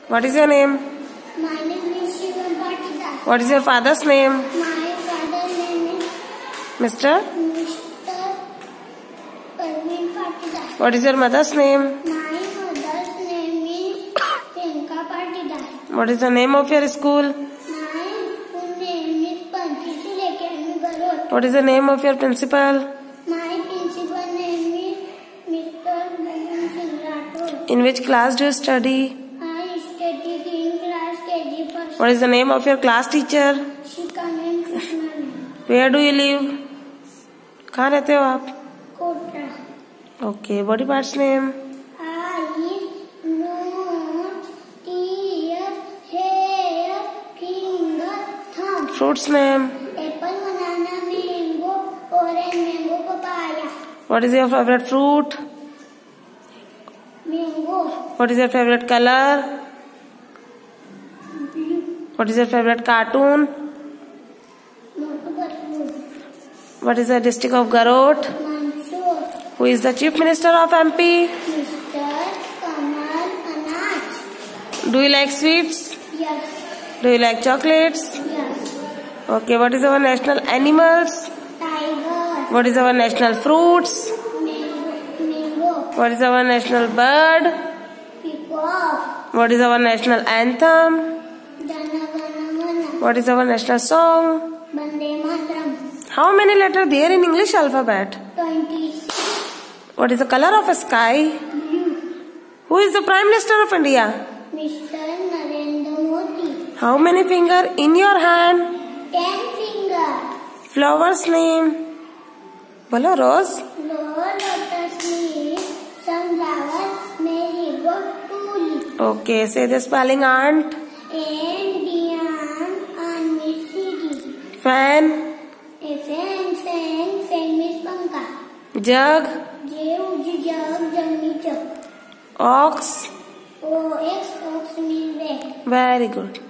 What is your name? My name is Shivam Patidar. What is your father's name? My father's name is Mr. Patidar. What is your mother's name? My mother's name is Patidar. What is the name of your school? My school name is Panchishil Academy Garot. What is the name of your principal? My principal name is Mr. Rathod. In which class do you study? I studied in class KG first. What is the name of your class teacher? Shivam. Where do you live? कहाँ रहते हो आप? Kotra. Okay. Body parts name? Eyes, nose, ear, hair, finger, thumb. Fruits name? Apple, banana, mango, orange, mango, papaya. What is your favorite fruit? Mango. What is your favorite color? Blue. What is your favorite cartoon? Motu Patlu. What is the district of Garot? Mansoor. Who is the Chief Minister of MP? Mr. Kamal Anaj. Do you like sweets? Yes. Do you like chocolates? Yes. Okay. What is our national animals? Tiger. What is our national fruits? Mango. What is our national bird? Peacock. What is our national anthem? Jana Gana Mana. What is our national song? Bande Mataram. How many letters there in English alphabet? 20. What is the color of a sky? Blue. Who is the Prime Minister of India? Mr. Narendra Modi. How many fingers in your hand? 10 fingers. Flower's name? Bolo rose. Lotus leaf, sunflower, marigold, tulip. Okay, say the spelling aunt. Indian Anmissidi. Fan. Famous Panka. Jug. Jug. Ox. Ox means bag. Very good.